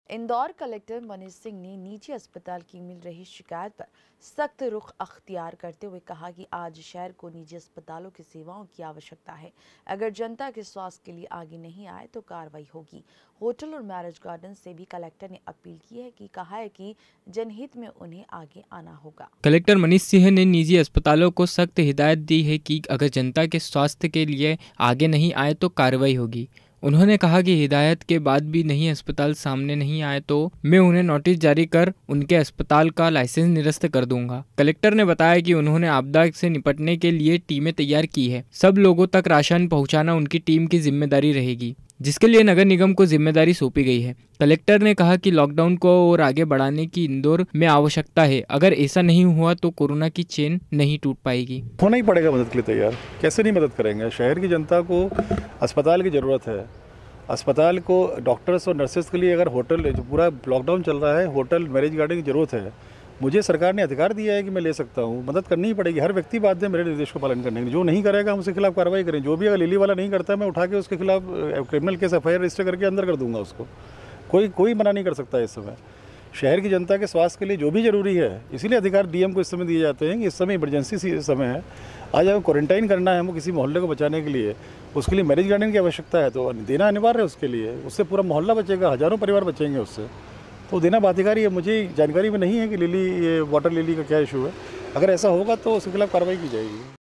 Indore collector Manish Singh ने निजी अस्पताल की मिल रही शिकायत पर सख्त रुख अख्तियार करते हुए कहा कि आज शहर को निजी अस्पतालों की सेवाओं की आवश्यकता है। अगर जनता के स्वास्थ्य के लिए आगे नहीं आए तो कार्रवाई होगी। होटल और मैरिज गार्डन से भी कलेक्टर ने अपील की है कि कहा है कि जनहित में उन्हें आगे आना होगा। कलेक्टर मनीष सिंह ने निजी अस्पतालों को सख्त हिदायत दी है कि अगर जनता के स्वास्थ्य के लिए आगे नहीं आए तो कार्रवाई होगी। उन्होंने कहा कि हिदायत के बाद भी नहीं अस्पताल सामने नहीं आए तो मैं उन्हें नोटिस जारी कर उनके अस्पताल का लाइसेंस निरस्त कर दूंगा। कलेक्टर ने बताया कि उन्होंने आपदा से निपटने के लिए टीमें तैयार की है। सब लोगों तक राशन पहुंचाना उनकी टीम की जिम्मेदारी रहेगी, जिसके लिए नगर निगम को जिम्मेदारी सौंपी गई है। कलेक्टर ने कहा कि लॉकडाउन को और आगे बढ़ाने की इंदौर में आवश्यकता है। अगर ऐसा नहीं हुआ तो कोरोना की चेन नहीं टूट पाएगी। होना ही पड़ेगा मदद के लिए तैयार। कैसे नहीं मदद करेंगे? शहर की जनता को अस्पताल की ज़रूरत है। अस्पताल को डॉक्टर्स और नर्सेज के लिए अगर होटल, जो पूरा लॉकडाउन चल रहा है, होटल मैरिज गार्डन की ज़रूरत है। मुझे सरकार ने अधिकार दिया है कि मैं ले सकता हूँ, मदद करनी ही पड़ेगी। हर व्यक्ति बाध्य है मेरे निर्देश को पालन करने के लिए। जो नहीं करेगा हम उसके खिलाफ कार्रवाई करें। जो भी अगर लिली वाला नहीं करता मैं उठा के उसके खिलाफ क्रिमिनल केस FIR रजिस्टर करके अंदर कर दूंगा उसको। कोई मना नहीं कर सकता इस समय। शहर की जनता के स्वास्थ्य के लिए जो भी जरूरी है, इसीलिए अधिकार DM को इस समय दिए जाते हैं कि इस समय इमरजेंसी समय है। आज अगर क्वारंटाइन करना है हमको किसी मोहल्ले को बचाने के लिए, उसके लिए मैरिज गार्डन की आवश्यकता है तो देना अनिवार्य है उसके लिए। उससे पूरा मोहल्ला बचेगा, हज़ारों परिवार बचेंगे उससे, तो देना बाध्यकारी है। मुझे जानकारी में नहीं है कि लिली, ये वाटर लिली का क्या इशू है। अगर ऐसा होगा तो उसके खिलाफ कार्रवाई की जाएगी।